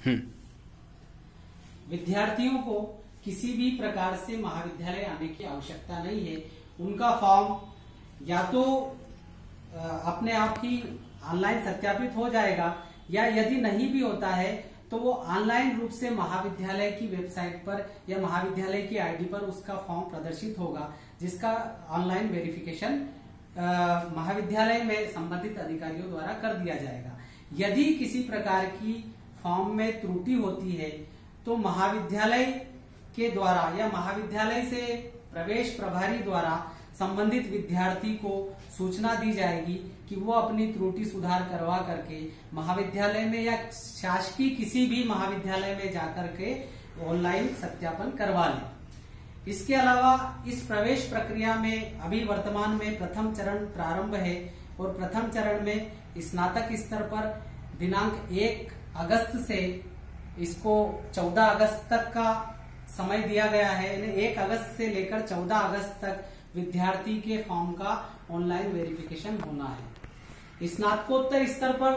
विद्यार्थियों को किसी भी प्रकार से महाविद्यालय आने की आवश्यकता नहीं है। उनका फॉर्म या तो अपने आप ही ऑनलाइन सत्यापित हो जाएगा, या यदि नहीं भी होता है तो वो ऑनलाइन रूप से महाविद्यालय की वेबसाइट पर या महाविद्यालय की आईडी पर उसका फॉर्म प्रदर्शित होगा, जिसका ऑनलाइन वेरिफिकेशन महाविद्यालय में संबंधित अधिकारियों द्वारा कर दिया जाएगा। यदि किसी प्रकार की फॉर्म में त्रुटि होती है तो महाविद्यालय के द्वारा या महाविद्यालय से प्रवेश प्रभारी द्वारा संबंधित विद्यार्थी को सूचना दी जाएगी कि वो अपनी त्रुटि सुधार करवा करके महाविद्यालय में या शासकीय किसी भी महाविद्यालय में जाकर के ऑनलाइन सत्यापन करवा लें। इसके अलावा इस प्रवेश प्रक्रिया में अभी वर्तमान में प्रथम चरण प्रारंभ है, और प्रथम चरण में स्नातक स्तर पर दिनांक 1 अगस्त से इसको 14 अगस्त तक का समय दिया गया है। 1 अगस्त से लेकर 14 अगस्त तक विद्यार्थी के फॉर्म का ऑनलाइन वेरिफिकेशन होना है। स्नातकोत्तर स्तर पर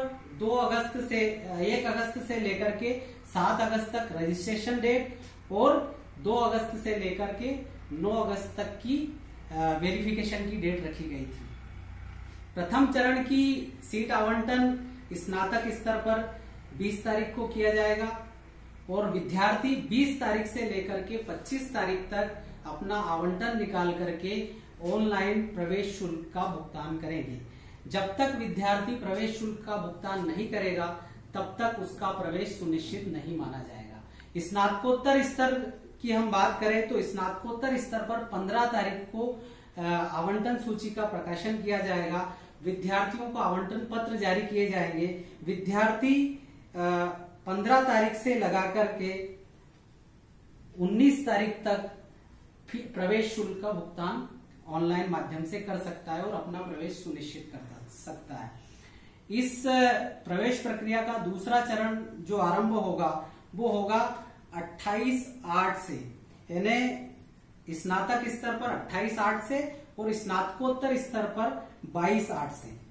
1 अगस्त से लेकर के 7 अगस्त तक रजिस्ट्रेशन डेट और 2 अगस्त से लेकर के 9 अगस्त तक की वेरिफिकेशन की डेट रखी गई थी। प्रथम चरण की सीट आवंटन स्नातक स्तर पर 20 तारीख को किया जाएगा, और विद्यार्थी 20 तारीख से लेकर के 25 तारीख तक अपना आवंटन निकाल करके ऑनलाइन प्रवेश शुल्क का भुगतान करेंगे। जब तक विद्यार्थी प्रवेश शुल्क का भुगतान नहीं करेगा तब तक उसका प्रवेश सुनिश्चित नहीं माना जाएगा। स्नातकोत्तर स्तर की हम बात करें तो स्नातकोत्तर स्तर पर 15 तारीख को आवंटन सूची का प्रकाशन किया जाएगा। विद्यार्थियों को आवंटन पत्र जारी किए जाएंगे। विद्यार्थी 15 तारीख से लगा करके 19 तारीख तक प्रवेश शुल्क का भुगतान ऑनलाइन माध्यम से कर सकता है और अपना प्रवेश सुनिश्चित कर सकता है। इस प्रवेश प्रक्रिया का दूसरा चरण जो आरंभ होगा वो होगा 28/8 से, यानी स्नातक स्तर पर 28/8 से और स्नातकोत्तर स्तर पर 22/8 से।